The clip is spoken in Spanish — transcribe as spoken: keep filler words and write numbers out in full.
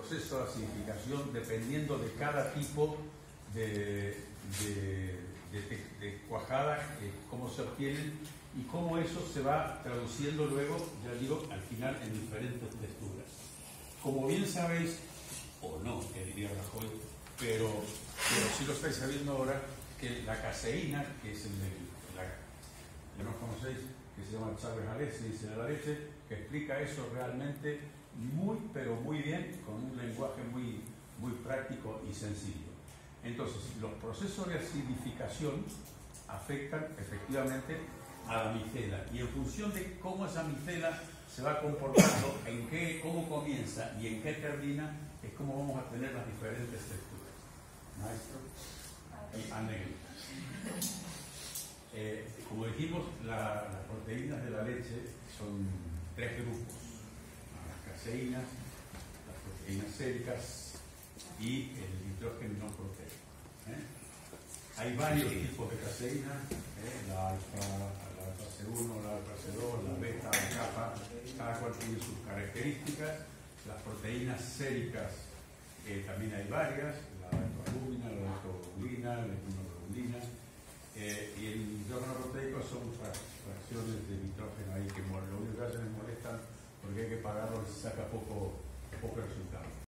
proceso de acidificación dependiendo de cada tipo de, de, de, de cuajada, eh, cómo se obtienen y cómo eso se va traduciendo luego, ya digo, al final en diferentes texturas. Como bien sabéis, o no, que diría Rajoy, pero, pero sí lo estáis sabiendo ahora, que la caseína, que es el de la que no conocéis, que se llama Chávez Alessi, dice de la leche, que explica eso realmente muy, pero muy bien, con un lenguaje muy, muy práctico y sencillo. Entonces, los procesos de acidificación afectan efectivamente a la micela, y en función de cómo esa micela se va comportando, en qué, cómo comienza y en qué termina, es como vamos a tener las diferentes texturas. Maestro y anécdotas. Eh, como dijimos, la, las proteínas de la leche son tres grupos: las caseínas, las proteínas séricas y el nitrógeno no proteico. ¿eh? Hay varios tipos de caseínas, ¿eh? la alfa, la alfa C uno, la alfa C dos, la beta, la kappa, cada cual tiene sus características. Las proteínas séricas eh, también hay varias: la alfa-albúmina, la alfa-globulina, la inmunoglobulina. Eh, y el nitrógeno proteico son fracciones de nitrógeno ahí que lo único que hacen es molestan porque hay que pagarlo y se saca poco, poco resultado.